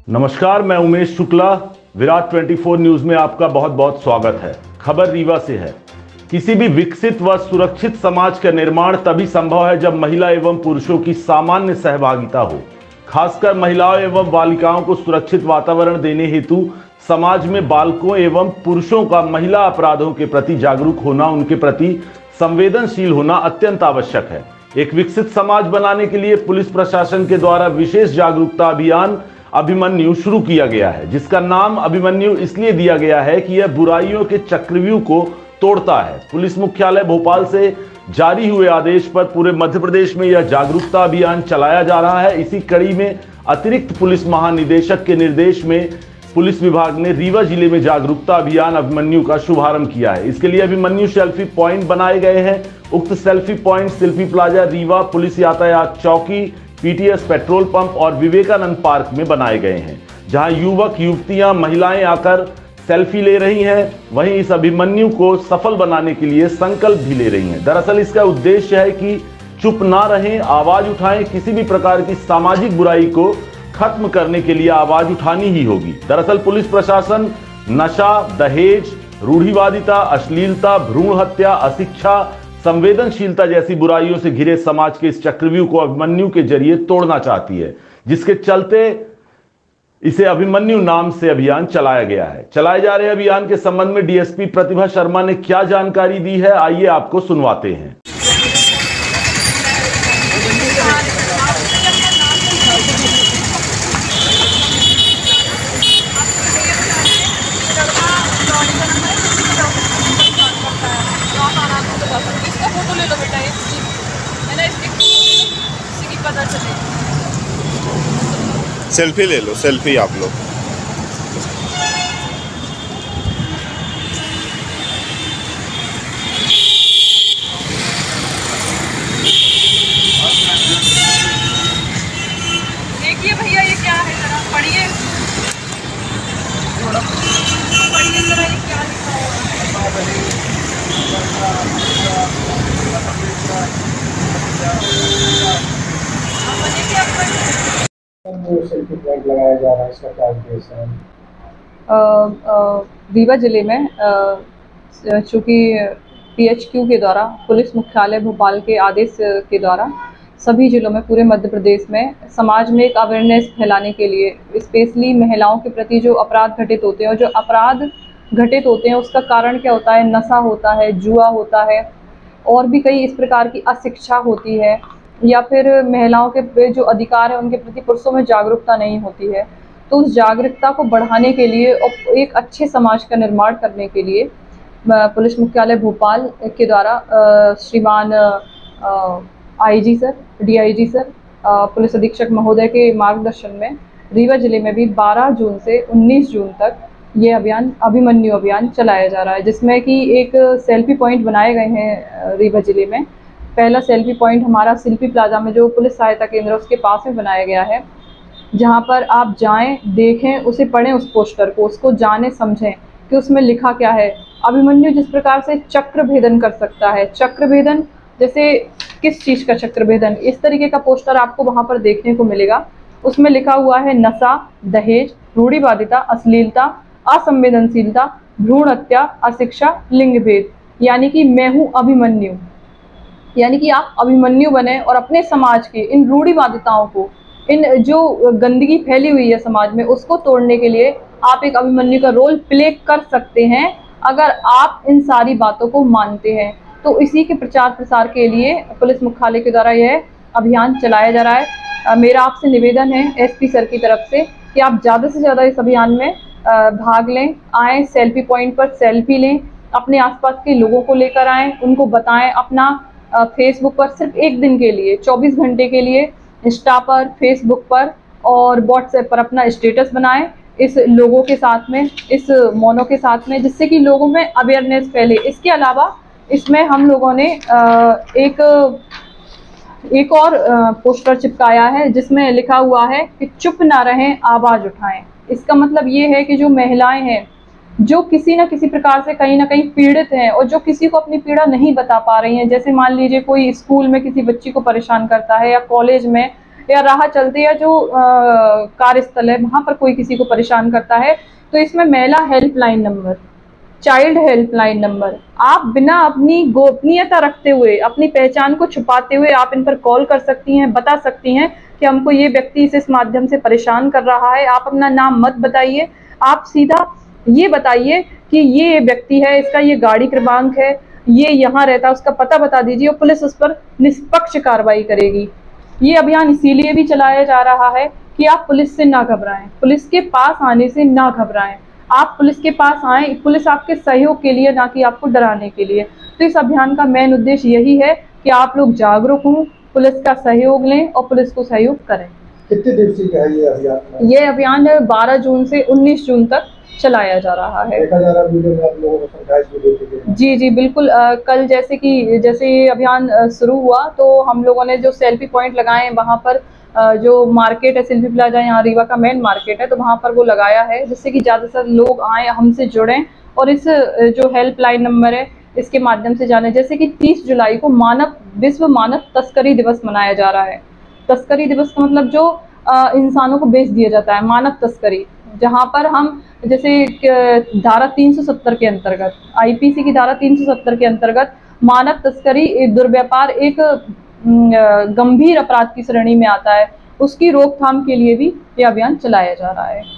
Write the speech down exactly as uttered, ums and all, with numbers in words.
नमस्कार, मैं उमेश शुक्ला। विराट चौबीस न्यूज में आपका बहुत बहुत स्वागत है। खबर रीवा से है। किसी भी विकसित व सुरक्षित समाज का निर्माण तभी संभव है जब महिला एवं पुरुषों की सामान्य सहभागिता हो। खासकर महिलाओं एवं बालिकाओं को सुरक्षित वातावरण देने हेतु समाज में बालकों एवं पुरुषों का महिला अपराधों के प्रति जागरूक होना, उनके प्रति संवेदनशील होना अत्यंत आवश्यक है। एक विकसित समाज बनाने के लिए पुलिस प्रशासन के द्वारा विशेष जागरूकता अभियान अभिमन्यु शुरू किया गया है, जिसका नाम अभिमन्यु इसलिए दिया गया है कि यह बुराइयों के चक्रव्यूह को तोड़ता है। पुलिस मुख्यालय भोपाल से जारी हुए आदेश पर पूरे मध्य प्रदेश में यह जागरूकता अभियान चलाया जा रहा है। इसी कड़ी में अतिरिक्त पुलिस महानिदेशक के निर्देश में पुलिस विभाग ने रीवा जिले में जागरूकता अभियान अभिमन्यु का शुभारंभ किया है। इसके लिए अभिमन्यु सेल्फी पॉइंट बनाए गए हैं। उक्त selfie point Shilpi plaza, Rewa, police यातायात चौकी, पीटीएस पेट्रोल पंप और विवेकानंद पार्क में बनाए गए हैं, जहां युवक युवतियां महिलाएं आकर सेल्फी ले रही हैं। वहीं इस अभिमन्यु को सफल बनाने के लिए संकल्प भी ले रही हैं। दरअसल इसका उद्देश्य है कि चुप ना रहें, आवाज उठाएं। किसी भी प्रकार की सामाजिक बुराई को खत्म करने के लिए आवाज उठानी ही होगी। दरअसल पुलिस प्रशासन नशा, दहेज, रूढ़िवादिता, अश्लीलता, भ्रूण हत्या, अशिक्षा, संवेदनशीलता जैसी बुराइयों से घिरे समाज के इस चक्रव्यूह को अभिमन्यु के जरिए तोड़ना चाहती है, जिसके चलते इसे अभिमन्यु नाम से अभियान चलाया गया है। चलाए जा रहे अभियान के संबंध में डीएसपी प्रतिभा शर्मा ने क्या जानकारी दी है, आइए आपको सुनवाते हैं। सेल्फी ले लो, सेल्फी आप लोग। देखिए भैया, ये क्या है, जरा पढ़िए पढ़िए जरा, ये क्या लिखा सेल्फी पॉइंट लगाया जा रहा है, इसका क्या उद्देश्य है? रीवा जिले में चूँकि पीएचक्यू के द्वारा पुलिस मुख्यालय भोपाल के आदेश के द्वारा सभी जिलों में पूरे मध्य प्रदेश में समाज में एक अवेयरनेस फैलाने के लिए, स्पेशली महिलाओं के प्रति जो अपराध घटित होते हैं और जो अपराध घटित होते हैं उसका कारण क्या होता है, नशा होता है, जुआ होता है और भी कई इस प्रकार की अशिक्षा होती है, या फिर महिलाओं के जो अधिकार है उनके प्रति पुरुषों में जागरूकता नहीं होती है। तो उस जागरूकता को बढ़ाने के लिए और एक अच्छे समाज का निर्माण करने के लिए पुलिस मुख्यालय भोपाल के द्वारा श्रीमान IG sir, DIG sir, police अधीक्षक महोदय के मार्गदर्शन में रीवा जिले में भी बारह जून से उन्नीस जून तक ये अभियान अभिमन्यु अभियान चलाया जा रहा है, जिसमें कि एक सेल्फी पॉइंट बनाए गए हैं रीवा जिले में। पहला सेल्फी पॉइंट हमारा शिल्पी प्लाजा में जो पुलिस सहायता केंद्र उसके पास में बनाया गया है, जहां पर आप जाएं, देखें, उसे पढ़ें, उस पोस्टर को, उसको जानें, समझें कि उसमें लिखा क्या है। अभिमन्यु जिस प्रकार से चक्र भेदन कर सकता है, चक्र भेदन जैसे किस चीज़ का चक्र भेदन, इस तरीके का पोस्टर आपको वहां पर देखने को मिलेगा। उसमें लिखा हुआ है नशा, दहेज, रूढ़िवादिता, अश्लीलता, असंवेदनशीलता, भ्रूण हत्या, अशिक्षा, लिंग भेद, यानी कि मैं हूँ अभिमन्यु। यानी कि आप अभिमन्यु बने और अपने समाज के इन रूढ़िवादिताओं को, इन जो गंदगी फैली हुई है समाज में, उसको तोड़ने के लिए आप एक अभिमन्यु का रोल प्ले कर सकते हैं अगर आप इन सारी बातों को मानते हैं। तो इसी के प्रचार प्रसार के लिए पुलिस मुख्यालय के द्वारा यह अभियान चलाया जा रहा है। मेरा आपसे निवेदन है एसपी सर की तरफ से कि आप ज़्यादा से ज़्यादा इस अभियान में भाग लें, आएँ, सेल्फी पॉइंट पर सेल्फी लें, अपने आसपास के लोगों को लेकर आएँ, उनको बताएं। अपना फेसबुक पर सिर्फ एक दिन के लिए, चौबीस घंटे के लिए इंस्टा पर, फेसबुक पर और व्हाट्सएप पर अपना स्टेटस बनाएं इस लोगों के साथ में, इस मोनो के साथ में, जिससे कि लोगों में अवेयरनेस फैले। इसके अलावा इसमें हम लोगों ने एक एक और पोस्टर चिपकाया है जिसमें लिखा हुआ है कि चुप ना रहें, आवाज़ उठाएं। इसका मतलब ये है कि जो महिलाएं हैं जो किसी न किसी प्रकार से कहीं ना कहीं पीड़ित हैं और जो किसी को अपनी पीड़ा नहीं बता पा रही हैं, जैसे मान लीजिए कोई स्कूल में किसी बच्ची को परेशान करता है या कॉलेज में या राह चलते या जो कार्यस्थल है वहां पर कोई किसी को परेशान करता है तो इसमें महिला helpline number, child helpline number, आप बिना अपनी गोपनीयता रखते हुए, अपनी पहचान को छुपाते हुए आप इन पर कॉल कर सकती हैं, बता सकती हैं कि हमको ये व्यक्ति इस इस माध्यम से परेशान कर रहा है। आप अपना नाम मत बताइए, आप सीधा ये बताइए कि ये व्यक्ति है, इसका ये गाड़ी क्रमांक है, ये यहाँ रहता है, उसका पता बता दीजिए और पुलिस उस पर निष्पक्ष कार्रवाई करेगी। ये अभियान इसीलिए भी चलाया जा रहा है कि आप पुलिस से ना घबराएं, पुलिस के पास आने से ना घबराएं। आप पुलिस के पास आएं, पुलिस आपके सहयोग के लिए, ना कि आपको डराने के लिए। तो इस अभियान का मेन उद्देश्य यही है कि आप लोग जागरूक हों, पुलिस का सहयोग लें और पुलिस को सहयोग करें। कितने दिवसीय का है ये अभियान? ये अभियान बारह जून से उन्नीस जून तक चलाया जा रहा है। देखा जा रहा है वीडियो में आप लोगों को समझाइश भी देते हैं। जी जी बिल्कुल। आ, कल जैसे कि जैसे ये अभियान शुरू हुआ तो हम लोगों ने जो सेल्फी पॉइंट लगाए वहाँ पर आ, जो मार्केट है सेल्फी प्लाजा, यहाँ रीवा का मेन मार्केट है, तो वहाँ पर वो लगाया है जिससे कि ज़्यादा से ज़्यादा लोग आए, हमसे जुड़ें और इस जो हेल्पलाइन नंबर है इसके माध्यम से जाने। जैसे कि तीस जुलाई को मानव विश्व मानव तस्करी दिवस मनाया जा रहा है। तस्करी दिवस का मतलब जो आ, इंसानों को बेच दिया जाता है, मानव तस्करी, जहाँ पर हम जैसे धारा तीन सौ सत्तर के अंतर्गत, आईपीसी की धारा तीन सौ सत्तर के अंतर्गत मानव तस्करी, दुर्व्यापार एक गंभीर अपराध की श्रेणी में आता है, उसकी रोकथाम के लिए भी ये अभियान चलाया जा रहा है।